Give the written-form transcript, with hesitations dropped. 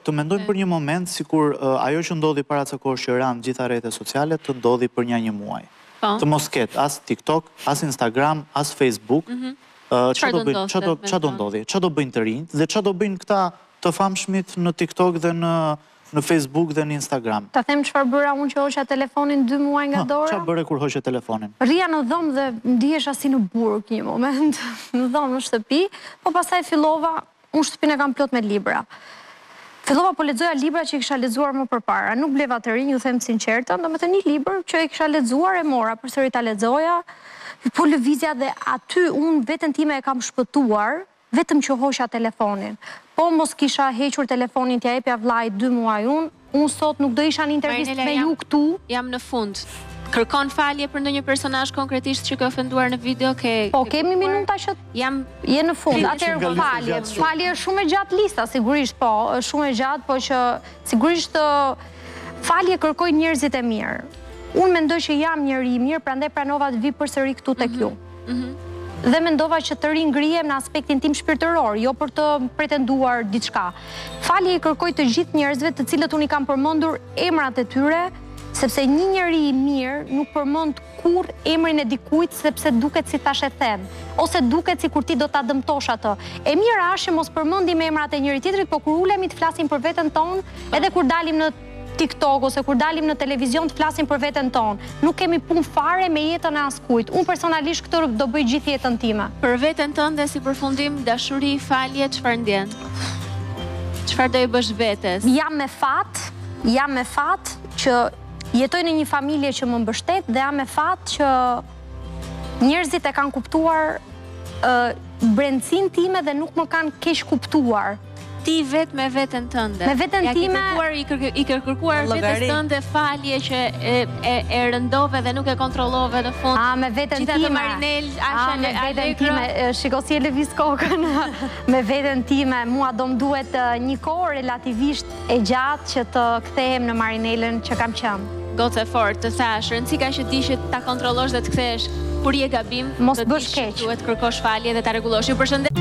të mendojmë për një moment sikur ajo që ndodhi para ca kohësh që ranë gjitha rrjetet sociale të ndodhi për një muaj. Të mos ketë as TikTok, as Instagram, as Facebook. Çfarë do ndodhi? Çfarë do bëjnë të rinjt dhe çfarë do bëjnë këta të famshmit në TikTok dhe në Facebook dhe në Instagram? Ta them çfarë bëra unë që hoqja telefonin 2 muaj nga dora? Çfarë bëre kur hoqje telefonin? Rria në dhomë dhe ndihesha si në burg një moment, në dhomë në shtëpi, po pastaj fillova, unë shtëpinë e kam plot me libra. Fillova po lexoja libra që i kisha lexuar më përpara. Nuk bleva të rinj, ju them sinqertën, domethënë një libër që e kisha lexuar e mora, përsëri ta lexoja, po lëvizja dhe aty unë veten time e kam shpëtuar, vetëm që hoqja telefonin. Po mos kisha hequr telefonin t'ja jepja vllait 2 muaj unë sot nuk do isha në intervistë me ju këtu. Jam në fund. Kërkon falje për ndonjë personazh konkretisht që ke ofenduar në video? Po, kemi minuta që je në fund. Atëherë falje. Falje është shumë e gjatë lista, sigurisht, po, është shumë e gjatë, po që sigurisht falje kërkoj njerëzit e mirë. Unë mendoj që jam njeri i mirë, prandaj pranova të vi përsëri këtu tek ju. Dhe mendova që të ringrihem në aspektin tim shpirtëror, jo për të pretenduar diçka. Falje i kërkoj të gjithë njerëzve të cilët unë i kam përmendur emrat e tyre, sepse një njeri i mirë nuk përmend kur emrin e dikujt sepse duket si tash e them, ose duket sikur ti do ta dëmtosh atë. E mira është që mos përmendim emrat e njëri tjetrit, por kur ulemi të flasim për veten tonë, edhe kur dalim në TikTok ose kur dalim në televizion të flasim për veten tonë. Nuk kemi punë fare me jetën e askujt. Unë personalisht këtë do bëj gjithë jetën time. Për veten tënde si përfundim, dashuri, falje, çfarë ndjen? Çfarë do i bësh vetes? Jam me fat që jetoj në një familje që më mbështet dhe jam me fat që njerëzit e kanë kuptuar brendësinë time dhe nuk më kanë keq kuptuar. Ti vetë me veten tënde. Me veten time i ke kërkuar vetes tënde falje që e rëndove dhe nuk e kontrollove në fund. Me veten time. Gjitha të Marinel, me veten time. Shiko si e lëviz kokën. Me veten time, mua do më duhet një kohë relativisht e gjatë që të kthehem në Marinelën që kam qenë. Goce fort, të thash, rëndësika që ti që ta kontrollosh dhe të kthehesh kur je gabim, mos bësh keq. Duhet kërkosh falje dhe ta rregullosh. Ju përshëndet.